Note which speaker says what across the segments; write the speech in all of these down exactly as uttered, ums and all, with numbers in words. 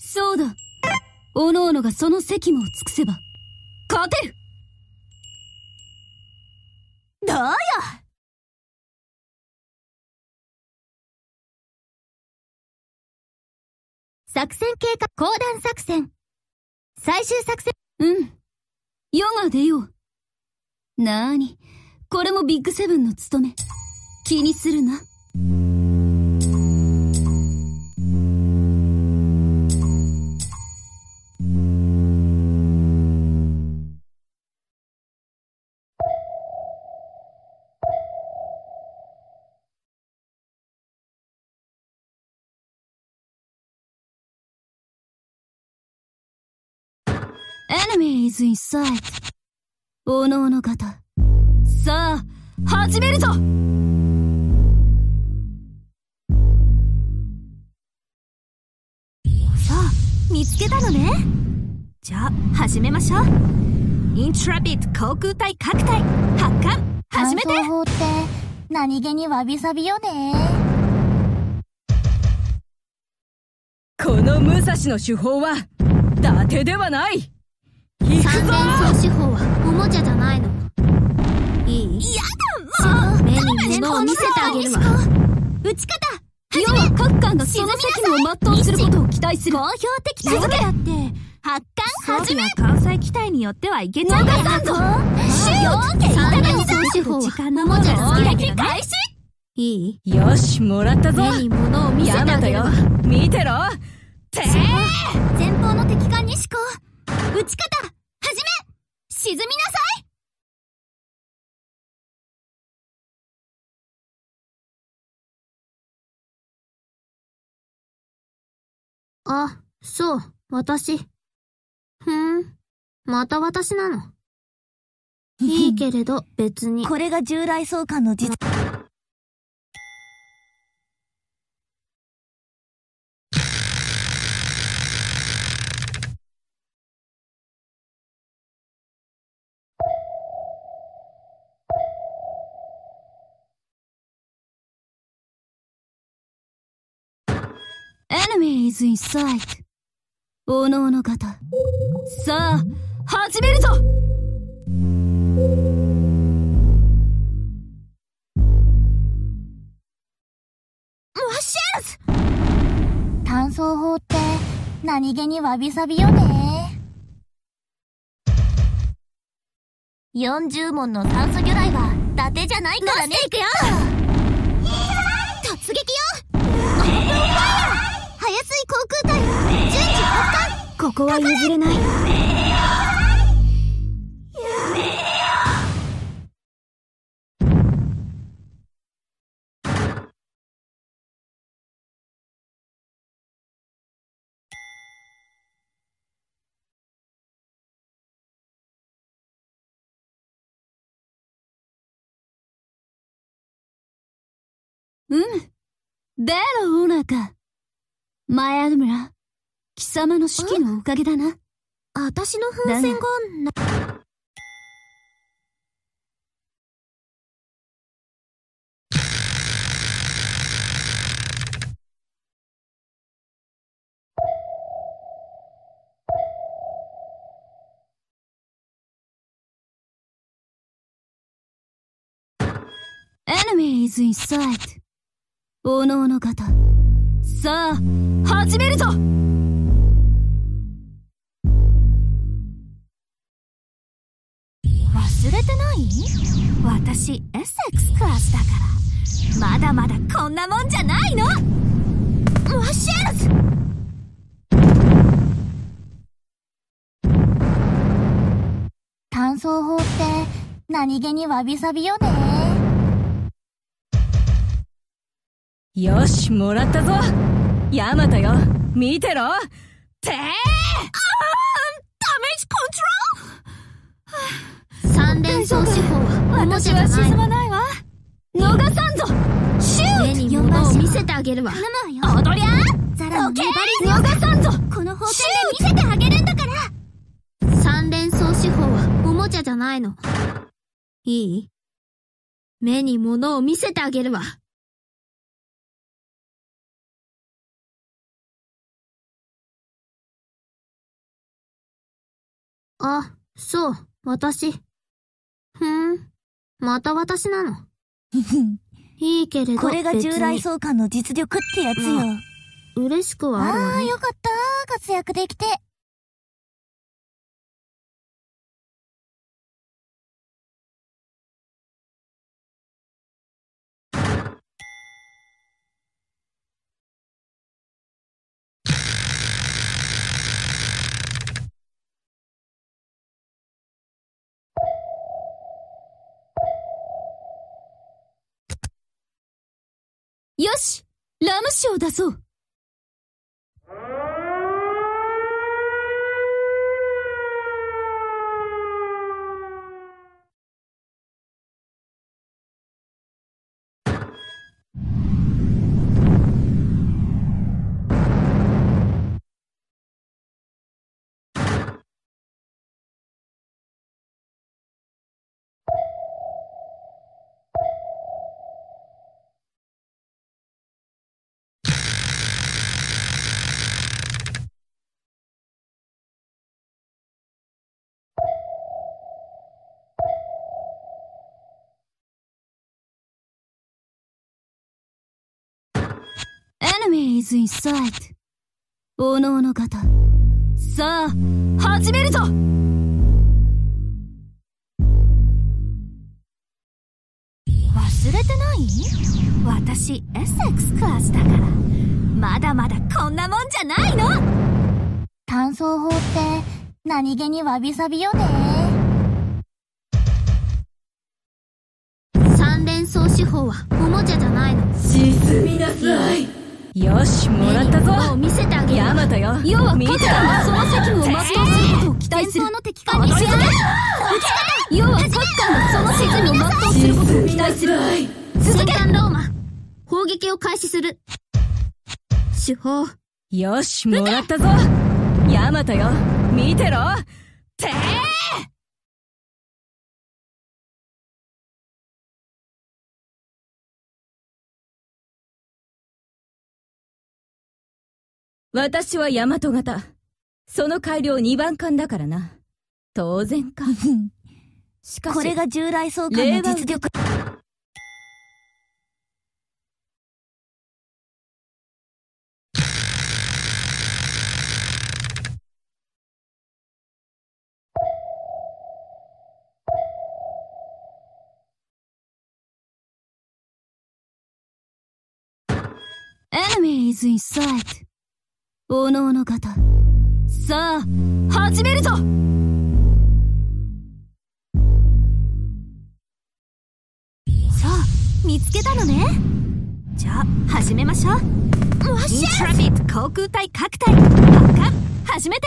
Speaker 1: そうだ。おのおのがその責務を尽くせば、勝てる。
Speaker 2: どうよ。作戦計画、講談作戦。最終作戦。
Speaker 1: うん。世が出よう。なーに、これもビッグセブンの務め。気にするな。Enemy is in sight. おのおの方。さあ、始めるぞ。
Speaker 2: さあ、見つけたのね。じゃあ、始めましょう。イントラビット航空隊各隊、発艦、始めて。
Speaker 3: 搬送法って、何気にわびさびよね。
Speaker 4: この武蔵の手法は、伊達ではない。
Speaker 2: 三連装手法はおもちゃじゃないの。いい？やだ、もう！目に物を見せてあげるわ。撃ち方、
Speaker 1: 要は各艦がその責務を全うすることを期待する。
Speaker 2: 好評的タイムだって。発艦始め。関西機体によってはいけちゃうからぞ。シュー！三連装手法はおもちゃ好きだけどね。いい？
Speaker 4: よし、もらったぞ。
Speaker 2: 目に物を見せてあげるわ。
Speaker 4: 見てろ。てー！
Speaker 2: 前方の敵艦に思考。撃ち方、始め！沈みなさい！あ、そう、私。ふーん、また私なの。いいけれど、別に。
Speaker 3: これが従来相関の実。
Speaker 1: Enemy is in sight. おのおの方。さあ、始めるぞ。
Speaker 2: マシェルズ！
Speaker 3: 単装法って、何気にわびさびよね。
Speaker 2: よんじゅう門の酸素魚雷は、伊達じゃないからね。いくよ！突撃よ！早水航空隊、順次発艦！
Speaker 3: ここは譲れない。
Speaker 1: うん。でのオーナーか。前アドムラ、貴様の指揮のおかげだな。
Speaker 2: あたしの風船が、な、
Speaker 1: Enemy is in sight. おのおの方。さあ、始めるぞ！
Speaker 2: 忘れてない？私、エッセックスクラスだから。まだまだこんなもんじゃないの！マシェルズ！
Speaker 3: 単装法って、何気にわびさびよね。
Speaker 4: よし、もらったぞ。ヤマトよ、見てろ。てー！あー！ダメ
Speaker 2: ージコントロール！三連装手法はおもちゃじゃない。
Speaker 1: 私は沈まないわ。逃さんぞ！シュー！
Speaker 2: 目に物を見せてあげるわ。
Speaker 3: 頼むわよ。
Speaker 2: 踊りゃ
Speaker 3: ザラの粘り
Speaker 1: 逃さんぞ！
Speaker 2: この方針で見せてあげるんだから！三連装手法はおもちゃじゃないの。いい？目に物を見せてあげるわ。 あ、そう、私。ふーん、また私なの。いいけれど、
Speaker 3: これが従来相関の実力ってやつよ。
Speaker 2: 嬉しくはあるわね。
Speaker 3: ああ、よかった。活躍できて。
Speaker 1: よし、ラム酒を出そう。Enemy is in sight. おのおの方。さあ、始めるぞ。
Speaker 2: 忘れてない？私、エッセックスクラスだから。まだまだこんなもんじゃないの？
Speaker 3: 単装法って何気にわびさびよね。
Speaker 2: 三連装手法はおもちゃじゃないの。
Speaker 4: 沈みなさい。よし、もらったぞ。
Speaker 2: もう見せてあげる。
Speaker 4: ヤマトよ。
Speaker 1: 要は各家がその責務を全うすることを期待する。
Speaker 2: 前方の敵艦に沈め。
Speaker 1: 要は各家がその責務を全うすることを期待する。
Speaker 2: 続け。戦艦ローマ、砲撃を開始する。手法。
Speaker 4: よし、もらったぞ。ヤマトよ、見てろ。てー！私は大和型。その改良にばん艦だからな。当然か。しかし、
Speaker 3: これが従来相関の実力。
Speaker 1: Enemy is in sight. おのおの方。さあ、始めるぞ。
Speaker 2: さあ、見つけたのね。じゃあ、始めましょう。わっしゃ！イントラビット航空隊各隊、発艦、始めて。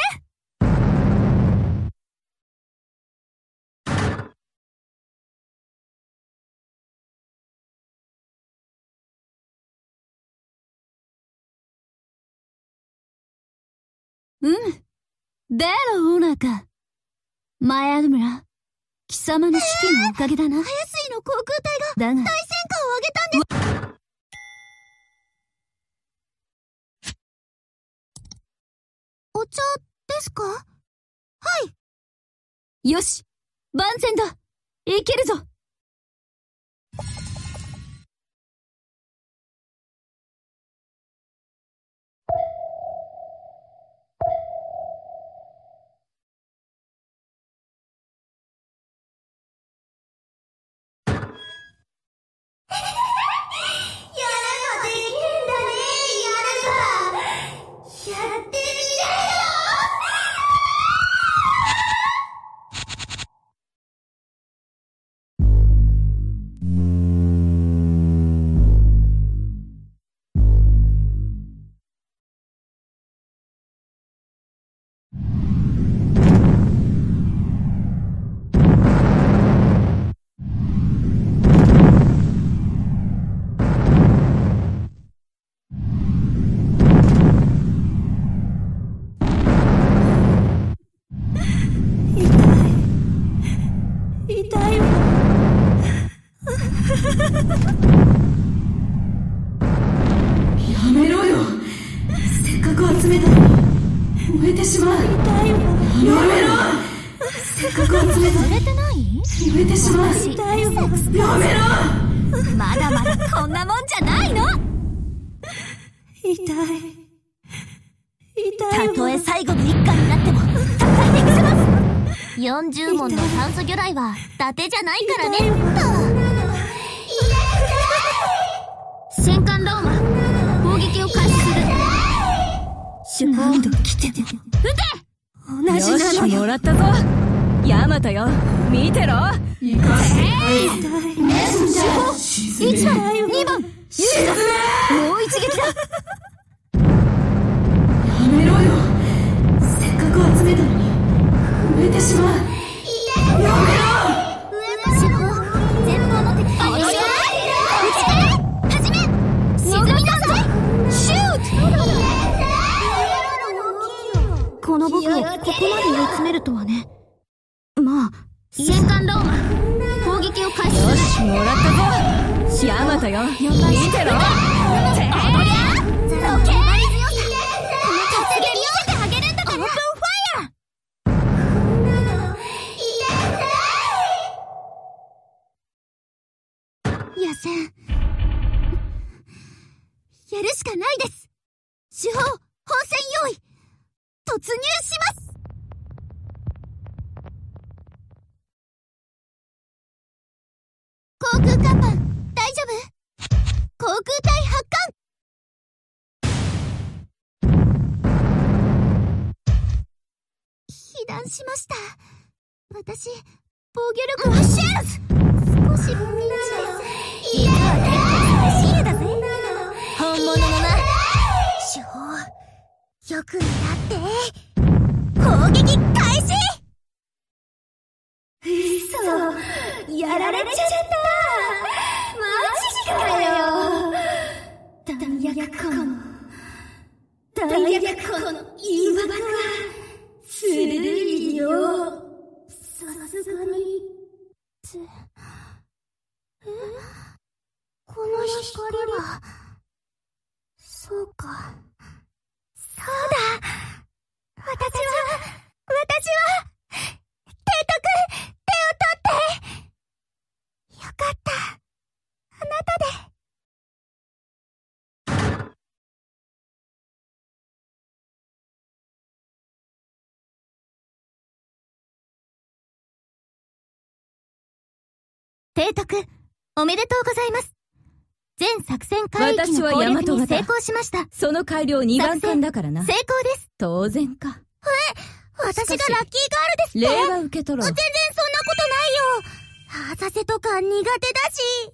Speaker 1: うん。でろ、オーナーか。マヤ村、貴様の指揮のおかげだな。
Speaker 2: 早水の航空隊が
Speaker 1: だが、
Speaker 2: 大戦果を上げたんです。お茶ですか？はい。
Speaker 1: よし、万全だ。いけるぞ。
Speaker 4: やめろよ。せっかく集めたのに燃えてしまう。痛いわ。やめろ。
Speaker 1: せっかく集めた。
Speaker 2: 濡れてない？
Speaker 1: 濡れてしまう。
Speaker 2: 痛いよ。や
Speaker 1: めろ。
Speaker 2: まだまだこんなもんじゃないの。
Speaker 1: 痛い。痛い。
Speaker 3: たとえ最後の一家になっても戦いでみせます。よんじゅうもんの酸素魚雷は伊達じゃないからね。
Speaker 2: 戦艦ローマ、砲撃を開始する。
Speaker 1: 何度来てても。
Speaker 2: 撃て！
Speaker 1: 同じなのよ。
Speaker 4: もらったぞ。ヤマトよ、見てろ。
Speaker 1: 行かせない。
Speaker 2: いちばん、にばん、もう一撃だ。
Speaker 1: やめろよ。せっかく集めたのに埋めてしまう。やめろ。
Speaker 2: 主砲、前方の敵艦を撃ち始め。沈みなさい。シュート。
Speaker 3: この僕をここまで追い詰めるとはね。まあ、
Speaker 2: 戦艦ローマ、砲撃を開始する。
Speaker 4: よし、もらったぞ。ヤマトよ、見てろ。
Speaker 2: おりゃー、ロケー。この突撃見せてあげるんだから。オープンファイヤー。野戦、やるしかないです。主砲、砲戦用意、突入します。航空甲板、大丈夫？航空隊発艦。被弾しました。私、防御力はシェルズ。少しピンチです。実は結構最新鋭だぜ。本物のな。主砲、よく狙って。砲撃開始。嘘、やられちゃった。マジかよ。弾薬庫の、弾薬庫の誘惑は、鋭いよ。さすがに、つ、え？この光は、そうか。そうだ。私は、私は、提督、手を取って。よかった。あなたで。提督、おめでとうございます。全作戦海域の攻略に成功しました。
Speaker 4: その改良にばん艦だからな。
Speaker 3: 成功です。
Speaker 4: 当然か。
Speaker 3: え、私がラッキーガールですって？
Speaker 4: 礼は受け取ろう。
Speaker 3: 全然そんなことないよ。浅瀬とか苦手だし。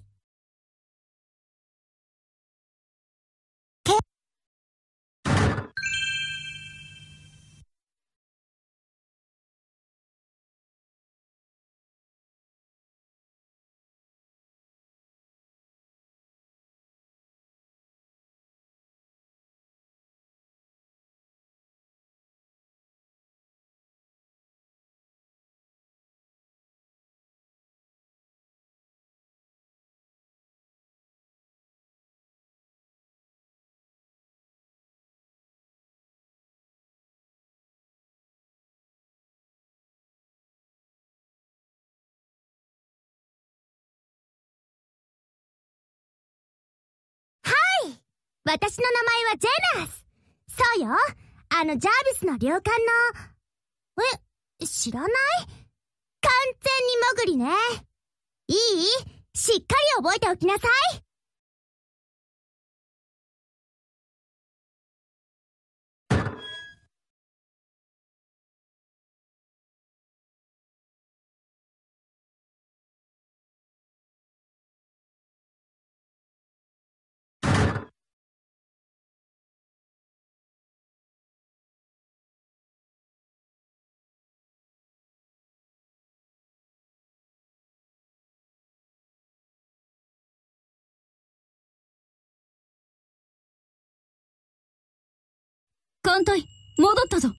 Speaker 3: 私の名前はジェナス。そうよ。あのジャービスの領艦の。え、知らない？完全に潜りね。いい？しっかり覚えておきなさい。
Speaker 1: 艦隊、戻ったぞ。